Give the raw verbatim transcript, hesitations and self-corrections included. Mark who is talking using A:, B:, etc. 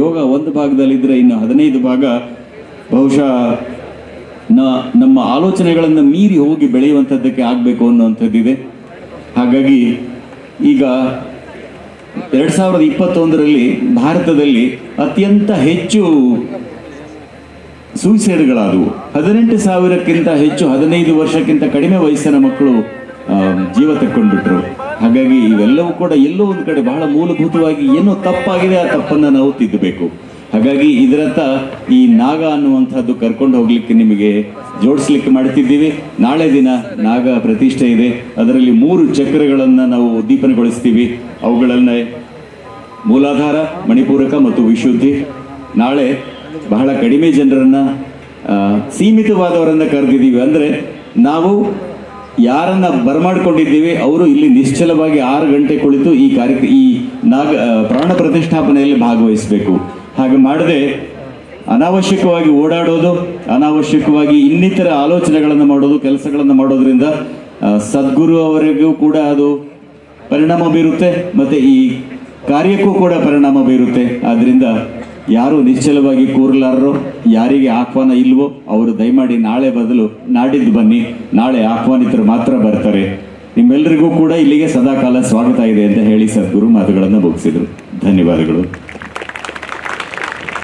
A: ಯೋಗ ಒಂದು ಭಾಗದಲ್ಲಿದ್ದರೆ ಇನ್ನು ಹದಿನೈದು ಭಾಗ ಬಹುಶಃ ನ ನಮ್ಮ ಆಲೋಚನೆಗಳನ್ನು ಮೀರಿ ಹೋಗಿ ಬೆಳೆಯುವಂಥದ್ದಕ್ಕೆ ಆಗಬೇಕು ಅನ್ನುವಂಥದ್ದಿದೆ. ಹಾಗಾಗಿ ಈಗ ಎರಡು ಸಾವಿರದ ಇಪ್ಪತ್ತೊಂದರಲ್ಲಿ ಭಾರತದಲ್ಲಿ ಅತ್ಯಂತ ಹೆಚ್ಚು ಸೂಸೈಡ್ಗಳಾದವು. ಹದಿನೆಂಟು ಸಾವಿರಕ್ಕಿಂತ ಹೆಚ್ಚು ಹದಿನೈದು ವರ್ಷಕ್ಕಿಂತ ಕಡಿಮೆ ವಯಸ್ಸಿನ ಮಕ್ಕಳು ಜೀವ ತಕ್ಕೊಂಡ್ಬಿಟ್ರು. ಹಾಗಾಗಿ ಇವೆಲ್ಲವೂ ಕೂಡ ಎಲ್ಲೋ ಒಂದು ಕಡೆ ಬಹಳ ಮೂಲಭೂತವಾಗಿ ಏನೋ ತಪ್ಪಾಗಿದೆ, ಆ ತಪ್ಪನ್ನು ನಾವು ತಿದ್ದಬೇಕು. ಹಾಗಾಗಿ ಇದರತ್ತ ಈ ನಾಗ ಅನ್ನುವಂಥದ್ದು ಕರ್ಕೊಂಡು ಹೋಗ್ಲಿಕ್ಕೆ ನಿಮಗೆ ಜೋಡಿಸ್ಲಿಕ್ಕೆ ಮಾಡ್ತಿದ್ದೀವಿ. ನಾಳೆ ದಿನ ನಾಗ ಪ್ರತಿಷ್ಠೆ ಇದೆ. ಅದರಲ್ಲಿ ಮೂರು ಚಕ್ರಗಳನ್ನು ನಾವು ಉದ್ದೀಪನಗೊಳಿಸ್ತೀವಿ. ಅವುಗಳನ್ನೇ ಮೂಲಾಧಾರ, ಮಣಿಪೂರಕ ಮತ್ತು ವಿಶುದ್ಧಿ. ನಾಳೆ ಬಹಳ ಕಡಿಮೆ ಜನರನ್ನು, ಸೀಮಿತವಾದವರನ್ನು ಕರೆದಿದ್ದೀವಿ. ಅಂದರೆ ನಾವು ಯಾರನ್ನ ಬರಮಾಡ್ಕೊಂಡಿದ್ದೀವಿ ಅವರು ಇಲ್ಲಿ ನಿಶ್ಚಲವಾಗಿ ಆರು ಗಂಟೆ ಕುಳಿತು ಈ ಕಾರ್ಯ ಈ ನಾಗ ಪ್ರಾಣ ಪ್ರತಿಷ್ಠಾಪನೆಯಲ್ಲಿ ಭಾಗವಹಿಸಬೇಕು. ಹಾಗೆ ಮಾಡದೆ ಅನಾವಶ್ಯಕವಾಗಿ ಓಡಾಡೋದು, ಅನಾವಶ್ಯಕವಾಗಿ ಇನ್ನಿತರ ಆಲೋಚನೆಗಳನ್ನು ಮಾಡೋದು, ಕೆಲಸಗಳನ್ನು ಮಾಡೋದ್ರಿಂದ ಸದ್ಗುರು ಅವರಿಗೂ ಕೂಡ ಅದು ಪರಿಣಾಮ ಬೀರುತ್ತೆ, ಮತ್ತು ಈ ಕಾರ್ಯಕ್ಕೂ ಕೂಡ ಪರಿಣಾಮ ಬೀರುತ್ತೆ. ಆದ್ದರಿಂದ ಯಾರು ನಿಶ್ಚಲವಾಗಿ ಕೂರಲಾರರೋ, ಯಾರಿಗೆ ಆಹ್ವಾನ ಇಲ್ವೋ ಅವರು ದಯಮಾಡಿ ನಾಳೆ ಬದಲು ನಾಡಿದ್ದು ಬನ್ನಿ. ನಾಳೆ ಆಹ್ವಾನಿತರು ಮಾತ್ರ ಬರ್ತಾರೆ. ನಿಮ್ಮೆಲ್ಲರಿಗೂ ಕೂಡ ಇಲ್ಲಿಗೆ ಸದಾಕಾಲ ಸ್ವಾಗತ ಇದೆ ಅಂತ ಹೇಳಿ ಸದ್ಗುರು ಮಾತುಗಳನ್ನು ಮುಗಿಸಿದರು. ಧನ್ಯವಾದಗಳು.